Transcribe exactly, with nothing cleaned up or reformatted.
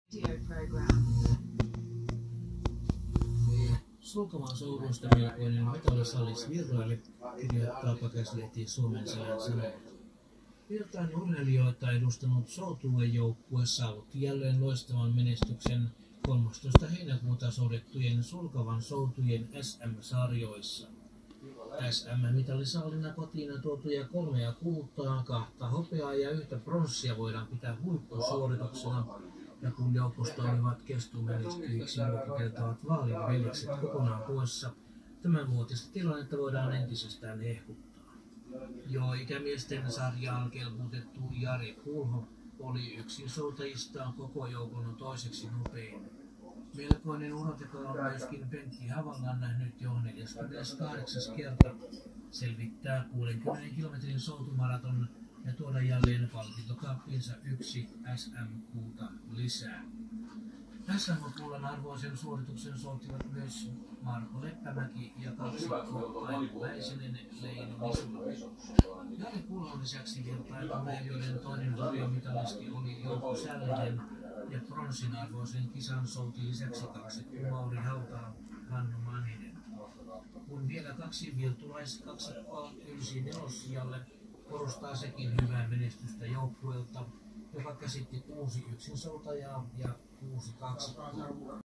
Sulkavan souduista melkoinen metallisallis Virraille, kirjoittaa pakaslehti Suomen Selän Sanomat. Virtain urheilijoita edustanut soutuejoukkue saavutti jälleen loistavan menestyksen kolmastoista heinäkuuta suorittujen Sulkavan soutujen S M-sarjoissa. S M-mitallisaalina kotiin tuotuja kolmea kultaa, kahta hopeaa ja yhtä pronssia voidaan pitää huippusuorituksena. Ja kun joukosta olivat kestomenestyjiksi luokiteltavat Vaalin veljekset kokonaan poissa, tämän vuotista tilannetta voidaan entisestään hehkuttaa. Jo ikämiesten sarjaan kelpuutettu Jari Kulho oli yksin soutajistaan koko joukon toiseksi nopein. Melkoinen uroteko on myöskin Pentti Havangan nyt jo neljäskymmeneskahdeksas kerta selvittää kuudenkymmenen kilometrin soutumaraton ja tuoda jälleen palkintokappiinsa yksi S M-kulta lisää. S M-kullan arvoisen suorituksen souttivat myös Marko Leppämäki ja kaksikko Aino Väisenen Leino Misula. Jari Kullon lisäksi vertailumeilijoiden toinen olympiamitalisti oli Jouko Sällinen ja pronssin arvoisen kisan souti lisäksi kaksikko Mauri Hautala Hannu Maninen. Kun vielä kaksi virtulaiskaksikkoa ylsi nelossijalle, korostaa sekin hyvää menestystä joukkueelta, joka käsitti kuusi yksinsoutajaa ja kuusi kaksikkoa.